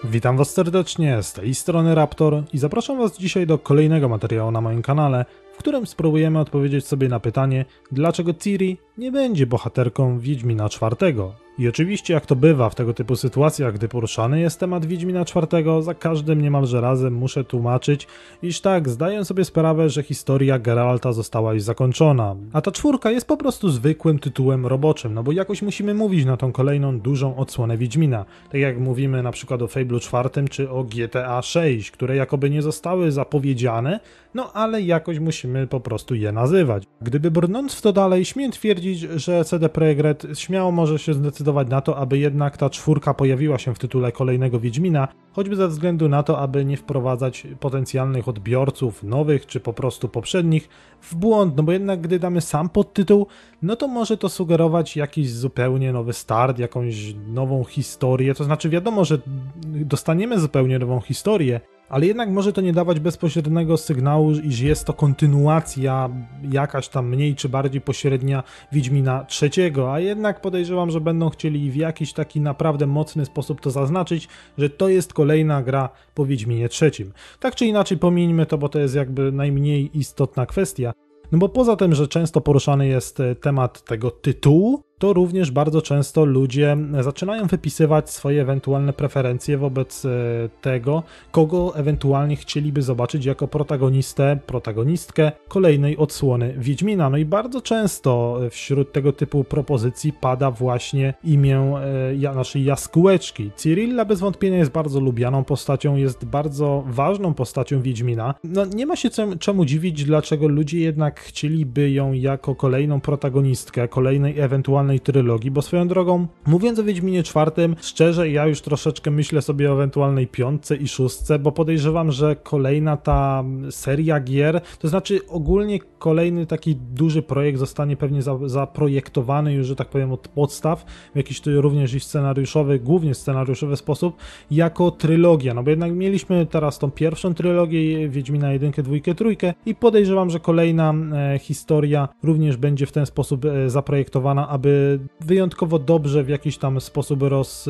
Witam Was serdecznie, z tej strony Raptor i zapraszam Was dzisiaj do kolejnego materiału na moim kanale, w którym spróbujemy odpowiedzieć sobie na pytanie, dlaczego Ciri nie będzie bohaterką Wiedźmina czwartego. I oczywiście, jak to bywa w tego typu sytuacjach, gdy poruszany jest temat Wiedźmina czwartego, za każdym niemalże razem muszę tłumaczyć, iż tak, zdaję sobie sprawę, że historia Geralta została już zakończona. A ta czwórka jest po prostu zwykłym tytułem roboczym, no bo jakoś musimy mówić na tą kolejną dużą odsłonę Wiedźmina. Tak jak mówimy na przykład o Fable'u 4 czy o GTA 6, które jakoby nie zostały zapowiedziane, no ale jakoś musimy po prostu je nazywać. Gdyby brnąc w to dalej, śmiem twierdzić, że CD Projekt Red śmiało może się zdecydować na to, aby jednak ta czwórka pojawiła się w tytule kolejnego Wiedźmina, choćby ze względu na to, aby nie wprowadzać potencjalnych odbiorców, nowych czy po prostu poprzednich, w błąd, no bo jednak gdy damy sam podtytuł, no to może to sugerować jakiś zupełnie nowy start, jakąś nową historię, to znaczy wiadomo, że dostaniemy zupełnie nową historię, ale jednak może to nie dawać bezpośredniego sygnału, iż jest to kontynuacja jakaś tam mniej czy bardziej pośrednia Wiedźmina trzeciego, a jednak podejrzewam, że będą chcieli w jakiś taki naprawdę mocny sposób to zaznaczyć, że to jest kolejna gra po Wiedźminie trzecim. Tak czy inaczej pomińmy to, bo to jest jakby najmniej istotna kwestia. No bo poza tym, że często poruszany jest temat tego tytułu, to również bardzo często ludzie zaczynają wypisywać swoje ewentualne preferencje wobec tego, kogo ewentualnie chcieliby zobaczyć jako protagonistkę kolejnej odsłony Wiedźmina. No i bardzo często wśród tego typu propozycji pada właśnie imię naszej jaskółeczki. Cirilla bez wątpienia jest bardzo lubianą postacią, jest bardzo ważną postacią Wiedźmina. No nie ma się czemu dziwić, dlaczego ludzie jednak chcieliby ją jako kolejną protagonistkę, kolejnej ewentualnej trylogii, bo swoją drogą, mówiąc o Wiedźminie czwartym, szczerze ja już troszeczkę myślę sobie o ewentualnej piątce i szóstce, bo podejrzewam, że kolejna ta seria gier, to znaczy ogólnie kolejny taki duży projekt zostanie pewnie zaprojektowany już, że tak powiem, od podstaw, w jakiś tu również i scenariuszowy, głównie scenariuszowy sposób, jako trylogia, no bo jednak mieliśmy teraz tą pierwszą trylogię Wiedźmina 1, 2, 3 i podejrzewam, że kolejna historia również będzie w ten sposób zaprojektowana, aby wyjątkowo dobrze w jakiś tam sposób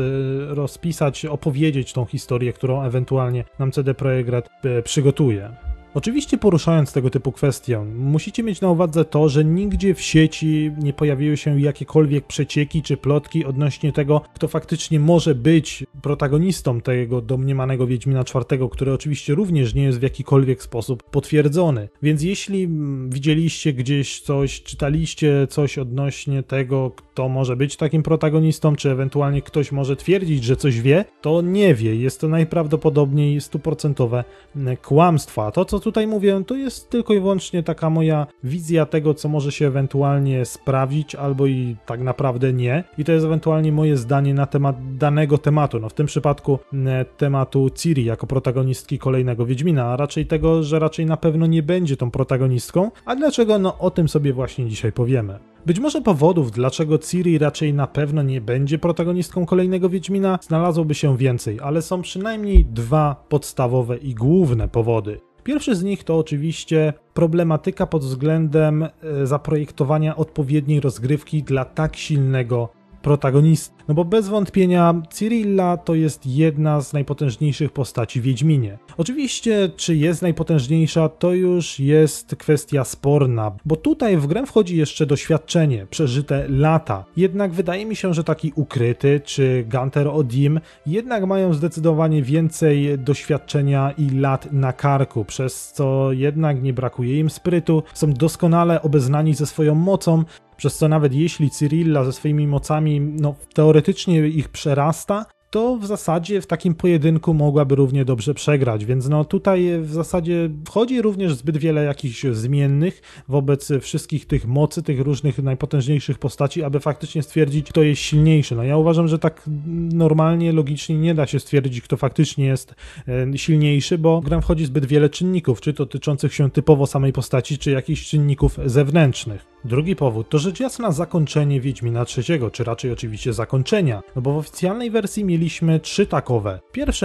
rozpisać, opowiedzieć tą historię, którą ewentualnie nam CD Projekt Red przygotuje. Oczywiście poruszając tego typu kwestię, musicie mieć na uwadze to, że nigdzie w sieci nie pojawiły się jakiekolwiek przecieki czy plotki odnośnie tego, kto faktycznie może być protagonistą tego domniemanego Wiedźmina czwartego, który oczywiście również nie jest w jakikolwiek sposób potwierdzony. Więc jeśli widzieliście gdzieś coś, czytaliście coś odnośnie tego, kto może być takim protagonistą, czy ewentualnie ktoś może twierdzić, że coś wie, to nie wie. Jest to najprawdopodobniej 100% kłamstwo. A to, co tutaj mówię, to jest tylko i wyłącznie taka moja wizja tego, co może się ewentualnie sprawdzić, albo i tak naprawdę nie. I to jest ewentualnie moje zdanie na temat danego tematu. No w tym przypadku tematu Ciri jako protagonistki kolejnego Wiedźmina, a raczej tego, że raczej na pewno nie będzie tą protagonistką. A dlaczego? No o tym sobie właśnie dzisiaj powiemy. Być może powodów, dlaczego Ciri raczej na pewno nie będzie protagonistką kolejnego Wiedźmina, znalazłoby się więcej, ale są przynajmniej dwa podstawowe i główne powody. Pierwszy z nich to oczywiście problematyka pod względem zaprojektowania odpowiedniej rozgrywki dla tak silnego protagonisty. No bo bez wątpienia Cirilla to jest jedna z najpotężniejszych postaci w Wiedźminie. Oczywiście, czy jest najpotężniejsza, to już jest kwestia sporna, bo tutaj w grę wchodzi jeszcze doświadczenie, przeżyte lata. Jednak wydaje mi się, że taki Ukryty czy Gunter Odim jednak mają zdecydowanie więcej doświadczenia i lat na karku, przez co jednak nie brakuje im sprytu, są doskonale obeznani ze swoją mocą, przez co nawet jeśli Cirilla ze swoimi mocami teoretycznie ich przerasta, to w zasadzie w takim pojedynku mogłaby równie dobrze przegrać, więc no tutaj w zasadzie wchodzi również zbyt wiele jakichś zmiennych wobec wszystkich tych mocy, tych różnych najpotężniejszych postaci, aby faktycznie stwierdzić, kto jest silniejszy. No ja uważam, że tak normalnie, logicznie nie da się stwierdzić, kto faktycznie jest silniejszy, bo w grę wchodzi zbyt wiele czynników, czy to dotyczących się typowo samej postaci, czy jakichś czynników zewnętrznych. Drugi powód to rzecz jasna zakończenie Wiedźmina trzeciego, czy raczej oczywiście zakończenia, no bo w oficjalnej wersji mieliśmy 3 takowe.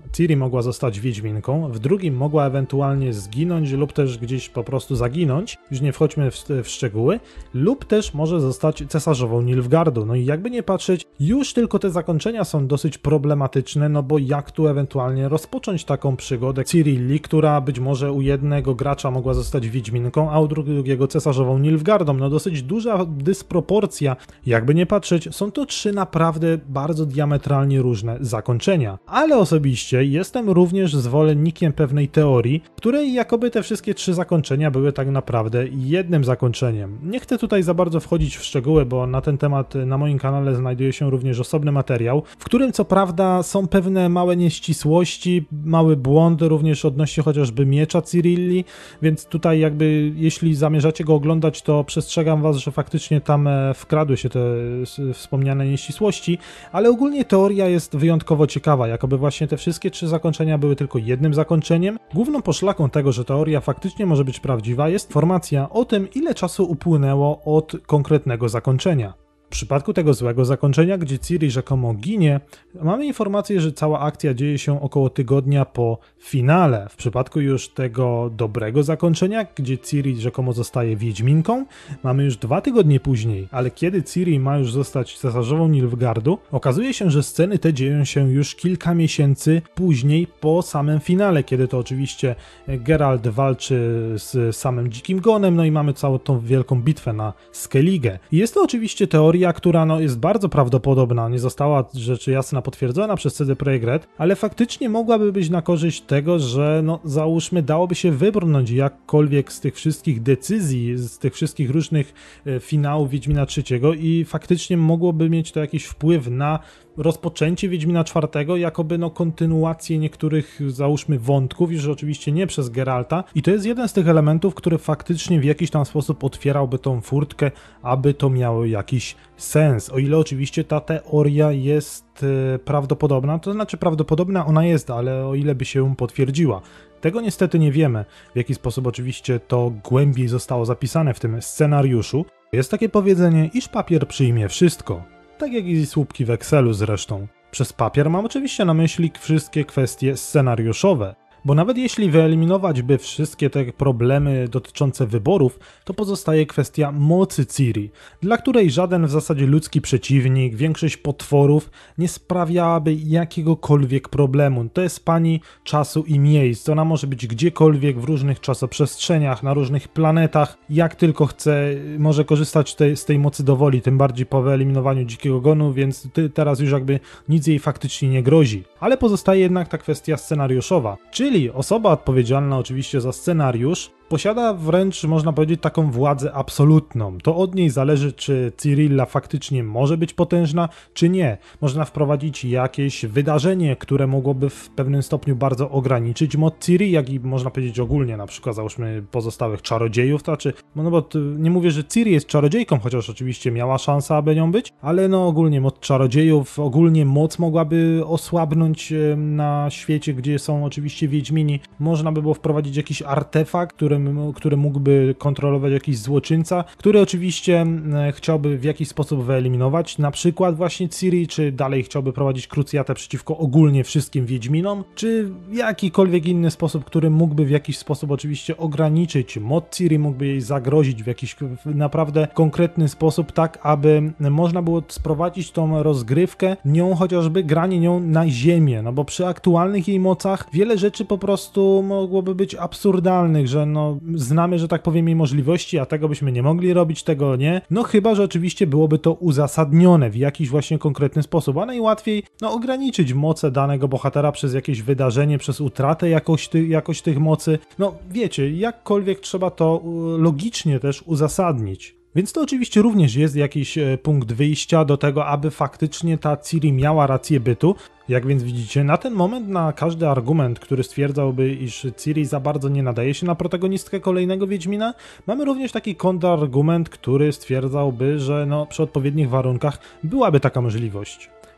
Ciri mogła zostać wiedźminką, w drugim mogła ewentualnie zginąć lub też gdzieś po prostu zaginąć, już nie wchodźmy w szczegóły, lub też może zostać cesarzową Nilfgaardu. No i jakby nie patrzeć, już tylko te zakończenia są dosyć problematyczne, no bo jak tu ewentualnie rozpocząć taką przygodę Cirilli, która być może u jednego gracza mogła zostać wiedźminką, a u drugiego cesarzową Nilfgaardą. No dosyć duża dysproporcja. Jakby nie patrzeć, są to trzy naprawdę bardzo diametralnie różne zakończenia. Ale osobiście jestem również zwolennikiem pewnej teorii, w której jakoby te wszystkie trzy zakończenia były tak naprawdę jednym zakończeniem. Nie chcę tutaj za bardzo wchodzić w szczegóły, bo na ten temat na moim kanale znajduje się również osobny materiał, w którym co prawda są pewne małe nieścisłości, mały błąd również odnośnie chociażby miecza Cirilli, więc tutaj jakby jeśli zamierzacie go oglądać, to przestrzegam was, że faktycznie tam wkradły się te wspomniane nieścisłości, ale ogólnie teoria jest wyjątkowo ciekawa, jakoby właśnie te wszystkie trzy zakończenia były tylko jednym zakończeniem. Główną poszlaką tego, że teoria faktycznie może być prawdziwa, jest informacja o tym, ile czasu upłynęło od konkretnego zakończenia. W przypadku tego złego zakończenia, gdzie Ciri rzekomo ginie, mamy informację, że cała akcja dzieje się około tygodnia po finale. W przypadku już tego dobrego zakończenia, gdzie Ciri rzekomo zostaje wiedźminką, mamy już 2 tygodnie później, ale kiedy Ciri ma już zostać cesarzową Nilfgaardu, okazuje się, że sceny te dzieją się już kilka miesięcy później po samym finale, kiedy to oczywiście Geralt walczy z samym Dzikim Gonem, no i mamy całą tą wielką bitwę na Skellige. I jest to oczywiście teoria, która jest bardzo prawdopodobna, nie została rzecz jasna potwierdzona przez CD Projekt Red, ale faktycznie mogłaby być na korzyść tego, że załóżmy dałoby się wybrnąć jakkolwiek z tych wszystkich decyzji, z tych wszystkich różnych finałów Wiedźmina III i faktycznie mogłoby mieć to jakiś wpływ na rozpoczęcie Wiedźmina IV, jakoby kontynuację niektórych, załóżmy, wątków, już oczywiście nie przez Geralta. I to jest jeden z tych elementów, który faktycznie w jakiś tam sposób otwierałby tą furtkę, aby to miało jakiś sens. O ile oczywiście ta teoria jest prawdopodobna, to znaczy prawdopodobna ona jest, ale o ile by się potwierdziła. Tego niestety nie wiemy, w jaki sposób oczywiście to głębiej zostało zapisane w tym scenariuszu. Jest takie powiedzenie, iż papier przyjmie wszystko. Tak jak i słupki w Excelu zresztą. Przez papier mam oczywiście na myśli wszystkie kwestie scenariuszowe, bo nawet jeśli wyeliminować by wszystkie te problemy dotyczące wyborów, to pozostaje kwestia mocy Ciri, dla której żaden w zasadzie ludzki przeciwnik, większość potworów nie sprawiałaby jakiegokolwiek problemu. To jest pani czasu i miejsc, ona może być gdziekolwiek, w różnych czasoprzestrzeniach, na różnych planetach, jak tylko chce, może korzystać z tej mocy dowoli, tym bardziej po wyeliminowaniu Dzikiego Gonu, więc teraz już jakby nic jej faktycznie nie grozi. Ale pozostaje jednak ta kwestia scenariuszowa, czyli osoba odpowiedzialna oczywiście za scenariusz posiada wręcz, można powiedzieć, taką władzę absolutną. To od niej zależy, czy Cirilla faktycznie może być potężna, czy nie. Można wprowadzić jakieś wydarzenie, które mogłoby w pewnym stopniu bardzo ograniczyć moc Ciri, jak i można powiedzieć ogólnie, na przykład załóżmy pozostałych czarodziejów, to znaczy, no bo nie mówię, że Ciri jest czarodziejką, chociaż oczywiście miała szansę, aby nią być, ale ogólnie moc czarodziejów, ogólnie moc mogłaby osłabnąć na świecie, gdzie są oczywiście wiedźmini. Można by było wprowadzić jakiś artefakt, który mógłby kontrolować jakiś złoczyńca, który oczywiście chciałby w jakiś sposób wyeliminować, na przykład właśnie Ciri, czy dalej chciałby prowadzić krucjatę przeciwko ogólnie wszystkim wiedźminom, czy jakikolwiek inny sposób, który mógłby w jakiś sposób oczywiście ograniczyć moc Ciri, mógłby jej zagrozić w jakiś naprawdę konkretny sposób, tak aby można było sprowadzić tą rozgrywkę, nią chociażby granie nią na ziemię, bo przy aktualnych jej mocach wiele rzeczy po prostu mogłoby być absurdalnych, że znamy, że tak powiem, jej możliwości, a tego byśmy nie mogli robić, tego nie. Chyba że oczywiście byłoby to uzasadnione w jakiś właśnie konkretny sposób, a najłatwiej ograniczyć moce danego bohatera przez jakieś wydarzenie, przez utratę jakoś tych mocy. Wiecie, jakkolwiek trzeba to logicznie też uzasadnić. Więc to oczywiście również jest jakiś punkt wyjścia do tego, aby faktycznie ta Ciri miała rację bytu. Jak więc widzicie, na ten moment na każdy argument, który stwierdzałby, iż Ciri za bardzo nie nadaje się na protagonistkę kolejnego Wiedźmina, mamy również taki kontrargument, który stwierdzałby, że przy odpowiednich warunkach byłaby taka możliwość.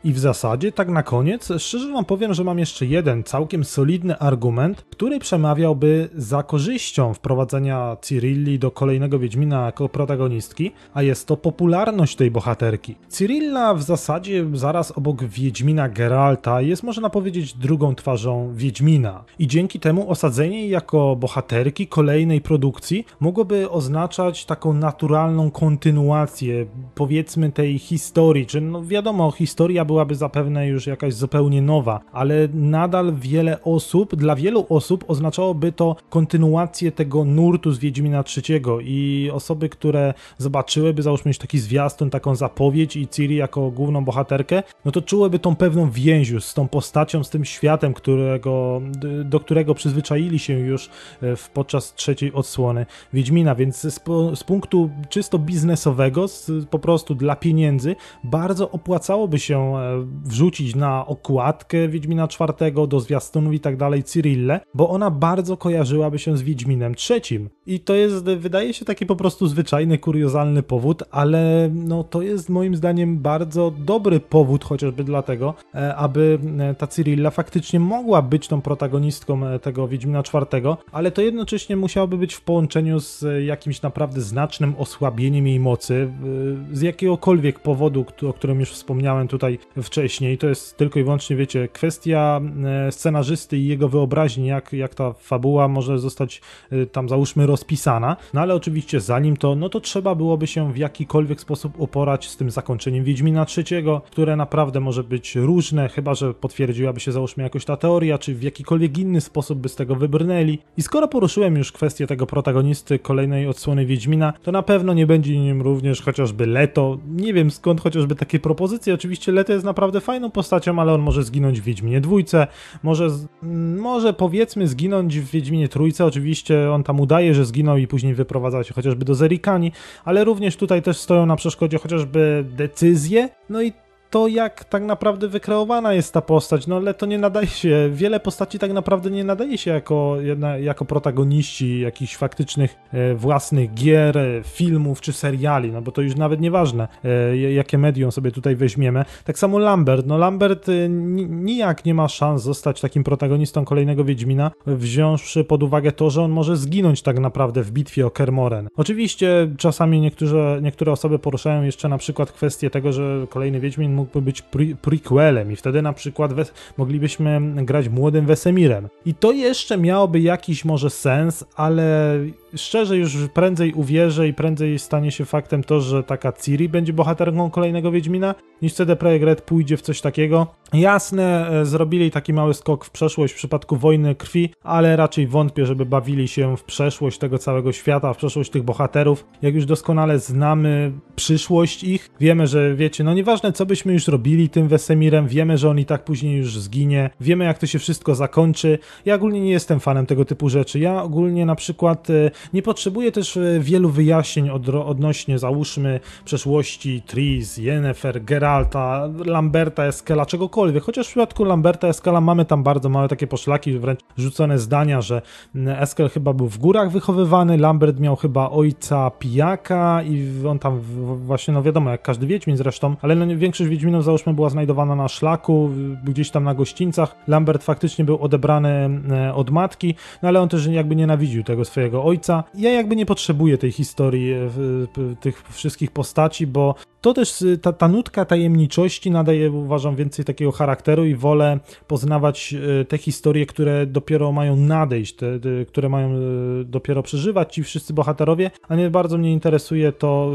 I w zasadzie, tak na koniec, szczerze wam powiem, że mam jeszcze jeden całkiem solidny argument, który przemawiałby za korzyścią wprowadzenia Cirilli do kolejnego Wiedźmina jako protagonistki, a jest to popularność tej bohaterki. Cirilla w zasadzie zaraz obok Wiedźmina Geralta jest, można powiedzieć, drugą twarzą Wiedźmina i dzięki temu osadzenie jej jako bohaterki kolejnej produkcji mogłoby oznaczać taką naturalną kontynuację, powiedzmy, tej historii, czy no wiadomo, historia byłaby zapewne już jakaś zupełnie nowa, ale nadal dla wielu osób oznaczałoby to kontynuację tego nurtu z Wiedźmina III i osoby, które zobaczyłyby, załóżmy, już taki zwiastun, taką zapowiedź i Ciri jako główną bohaterkę, no to czułyby tą pewną więź z tą postacią, z tym światem, do którego przyzwyczaili się już podczas trzeciej odsłony Wiedźmina, więc z punktu czysto biznesowego, po prostu dla pieniędzy, bardzo opłacałoby się wrzucić na okładkę Wiedźmina IV, do zwiastunów i tak dalej Cirillę, bo ona bardzo kojarzyłaby się z Wiedźminem III. I to jest, wydaje się, taki po prostu zwyczajny, kuriozalny powód, ale no to jest moim zdaniem bardzo dobry powód chociażby dlatego, aby ta Cirilla faktycznie mogła być tą protagonistką tego Wiedźmina IV, ale to jednocześnie musiałoby być w połączeniu z jakimś naprawdę znacznym osłabieniem jej mocy, z jakiegokolwiek powodu, o którym już wspomniałem tutaj wcześniej. To jest tylko i wyłącznie, wiecie, kwestia scenarzysty i jego wyobraźni, jak ta fabuła może zostać tam, załóżmy, rozpisana, no ale oczywiście zanim to, no to trzeba byłoby się w jakikolwiek sposób uporać z tym zakończeniem Wiedźmina III, które naprawdę może być różne, chyba że potwierdziłaby się, załóżmy, jakoś ta teoria, czy w jakikolwiek inny sposób by z tego wybrnęli. I skoro poruszyłem już kwestię tego protagonisty kolejnej odsłony Wiedźmina, to na pewno nie będzie nim również chociażby Leto. Nie wiem skąd chociażby takie propozycje. Oczywiście Leto jest naprawdę fajną postacią, ale on może zginąć w Wiedźminie dwójce, może powiedzmy zginąć w Wiedźminie trójce. Oczywiście on tam udaje, że zginął i później wyprowadza się chociażby do Zerikani, ale również tutaj też stoją na przeszkodzie chociażby decyzje, no i to, jak tak naprawdę wykreowana jest ta postać, no ale to nie nadaje się, wiele postaci tak naprawdę nie nadaje się jako protagoniści jakichś faktycznych własnych gier, filmów czy seriali, no bo to już nawet nieważne, jakie medium sobie tutaj weźmiemy. Tak samo Lambert, no Lambert nijak nie ma szans zostać takim protagonistą kolejnego Wiedźmina, wziąwszy pod uwagę to, że on może zginąć tak naprawdę w bitwie o Kaer Morhen. Oczywiście czasami niektóre osoby poruszają jeszcze na przykład kwestię tego, że kolejny Wiedźmin mógłby być prequelem i wtedy na przykład moglibyśmy grać młodym Wesemirem. I to jeszcze miałoby jakiś może sens, ale szczerze już prędzej uwierzę i prędzej stanie się faktem to, że taka Ciri będzie bohaterką kolejnego Wiedźmina, niż CD Projekt Red pójdzie w coś takiego. Jasne, zrobili taki mały skok w przeszłość w przypadku Wojny Krwi, ale raczej wątpię, żeby bawili się w przeszłość tego całego świata, w przeszłość tych bohaterów. Jak już doskonale znamy przyszłość ich, wiemy, że wiecie, no nieważne co byśmy już robili tym Wesemirem, wiemy, że on i tak później już zginie, wiemy jak to się wszystko zakończy. Ja ogólnie nie jestem fanem tego typu rzeczy. Ja ogólnie na przykład nie potrzebuję też wielu wyjaśnień odnośnie, załóżmy, przeszłości Triss, Yennefer, Geralta, Lamberta, Eskela, czegokolwiek. Chociaż w przypadku Lamberta, Eskela mamy tam bardzo małe takie poszlaki, wręcz rzucone zdania, że Eskel chyba był w górach wychowywany, Lambert miał chyba ojca pijaka i on tam właśnie, no wiadomo, jak każdy Wiedźmin zresztą, ale no, większość Wiedźminów, załóżmy, była znajdowana na szlaku, gdzieś tam na gościńcach. Lambert faktycznie był odebrany od matki, no ale on też jakby nienawidził tego swojego ojca. Ja jakby nie potrzebuję tej historii, tych wszystkich postaci, bo to też ta nutka tajemniczości nadaje, uważam, więcej takiego charakteru i wolę poznawać te historie, które dopiero mają nadejść, które mają dopiero przeżywać ci wszyscy bohaterowie, a nie bardzo mnie interesuje to,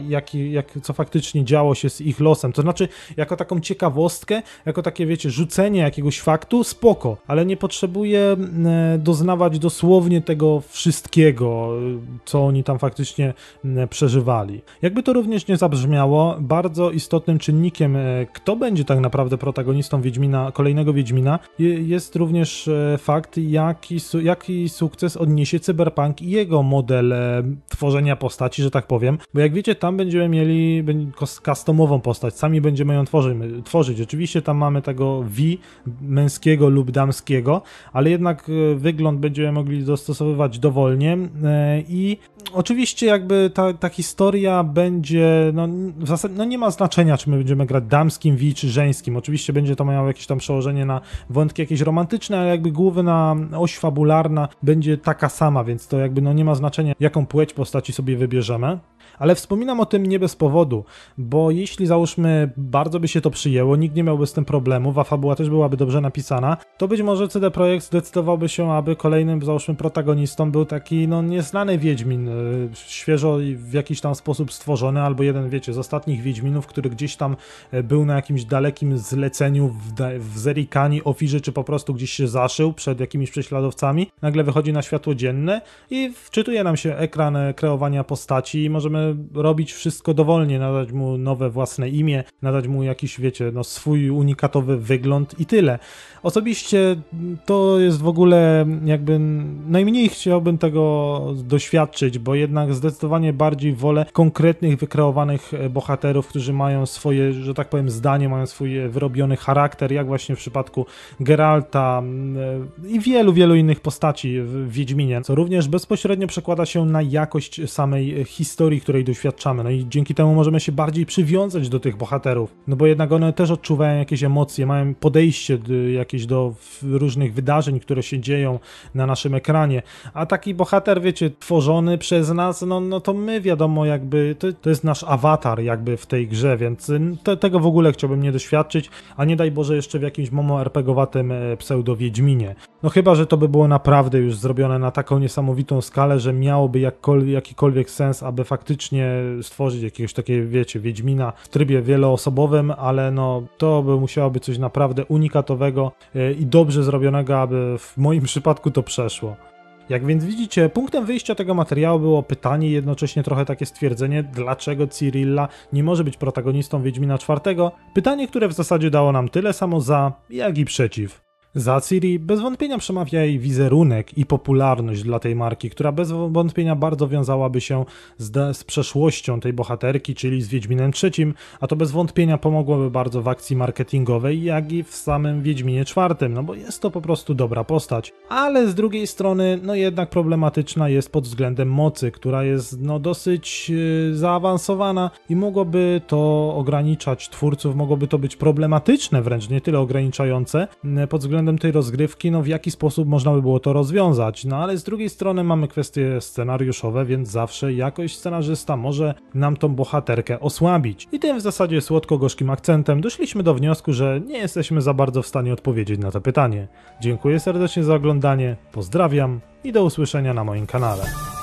co faktycznie działo się z ich losem. To znaczy, jako taką ciekawostkę, jako takie, wiecie, rzucenie jakiegoś faktu, spoko, ale nie potrzebuję doznawać dosłownie tego wszystkiego, co oni tam faktycznie przeżywali. Jakby to również nie zabrzmiało, bardzo istotnym czynnikiem, kto będzie tak naprawdę protagonistą kolejnego Wiedźmina, jest również fakt, jaki sukces odniesie Cyberpunk i jego model tworzenia postaci, że tak powiem, bo jak wiecie, tam będziemy mieli customową postać, sami będziemy ją tworzyć. Oczywiście tam mamy tego V męskiego lub damskiego, ale jednak wygląd będziemy mogli dostosowywać dowolnie i oczywiście jakby ta historia będzie, no w zasadzie no nie ma znaczenia, czy my będziemy grać damskim V czy żeńskim, oczywiście będzie to miało jakieś tam przełożenie na wątki jakieś romantyczne, ale jakby główna oś fabularna będzie taka sama, więc to jakby no nie ma znaczenia, jaką płeć postaci sobie wybierzemy. Ale wspominam o tym nie bez powodu, bo jeśli załóżmy bardzo by się to przyjęło, nikt nie miałby z tym problemów, a fabuła też byłaby dobrze napisana, to być może CD Projekt zdecydowałby się, aby kolejnym załóżmy protagonistą był taki no nieznany Wiedźmin, świeżo i w jakiś tam sposób stworzony, albo jeden wiecie z ostatnich Wiedźminów, który gdzieś tam był na jakimś dalekim zleceniu w Zerikani, Ofirze, czy po prostu gdzieś się zaszył przed jakimiś prześladowcami, nagle wychodzi na światło dzienne i wczytuje nam się ekran kreowania postaci i możemy robić wszystko dowolnie, nadać mu nowe własne imię, nadać mu jakiś, wiecie, no swój unikatowy wygląd i tyle. Osobiście to jest w ogóle jakby najmniej chciałbym tego doświadczyć, bo jednak zdecydowanie bardziej wolę konkretnych, wykreowanych bohaterów, którzy mają swoje, że tak powiem, zdanie, mają swój wyrobiony charakter, jak właśnie w przypadku Geralta i wielu innych postaci w Wiedźminie, co również bezpośrednio przekłada się na jakość samej historii, której doświadczamy. No i dzięki temu możemy się bardziej przywiązać do tych bohaterów, no bo jednak one też odczuwają jakieś emocje, mają podejście jakieś do różnych wydarzeń, które się dzieją na naszym ekranie, a taki bohater, wiecie, tworzony przez nas, no to my wiadomo jakby, to jest nasz awatar jakby w tej grze, więc tego w ogóle chciałbym nie doświadczyć, a nie daj Boże jeszcze w jakimś momo-RPGowatym pseudo-Wiedźminie. No chyba, że to by było naprawdę już zrobione na taką niesamowitą skalę, że miałoby jakikolwiek sens, aby faktycznie stworzyć jakiegoś takiego, wiecie, Wiedźmina w trybie wieloosobowym, ale no to by musiało być coś naprawdę unikatowego i dobrze zrobionego, aby w moim przypadku to przeszło. Jak więc widzicie, punktem wyjścia tego materiału było pytanie i jednocześnie trochę takie stwierdzenie, dlaczego Cyrilla nie może być protagonistą Wiedźmina IV. Pytanie, które w zasadzie dało nam tyle samo za, jak i przeciw. Za Ciri bez wątpienia przemawia jej wizerunek i popularność dla tej marki, która bez wątpienia bardzo wiązałaby się z przeszłością tej bohaterki, czyli z Wiedźminem III, a to bez wątpienia pomogłoby bardzo w akcji marketingowej, jak i w samym Wiedźminie IV, no bo jest to po prostu dobra postać. Ale z drugiej strony, no jednak problematyczna jest pod względem mocy, która jest no dosyć zaawansowana i mogłoby to ograniczać twórców, mogłoby to być problematyczne wręcz, nie tyle ograniczające, pod względem tej rozgrywki, no w jaki sposób można by było to rozwiązać, no ale z drugiej strony mamy kwestie scenariuszowe, więc zawsze jakoś scenarzysta może nam tą bohaterkę osłabić. I tym w zasadzie słodko-gorzkim akcentem doszliśmy do wniosku, że nie jesteśmy za bardzo w stanie odpowiedzieć na to pytanie. Dziękuję serdecznie za oglądanie, pozdrawiam i do usłyszenia na moim kanale.